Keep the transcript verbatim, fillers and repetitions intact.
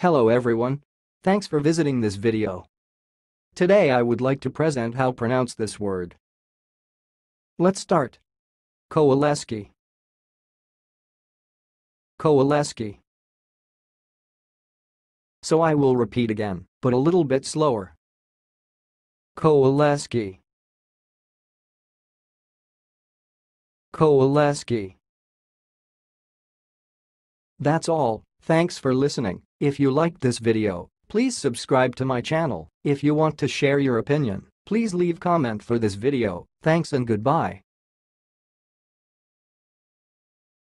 Hello everyone. Thanks for visiting this video. Today I would like to present how pronounce this word. Let's start. Kowaleski. Kowaleski. So I will repeat again, but a little bit slower. Kowaleski. Kowaleski. That's all. Thanks for listening. If you liked this video, please subscribe to my channel. If you want to share your opinion, please leave comment for this video. Thanks and goodbye.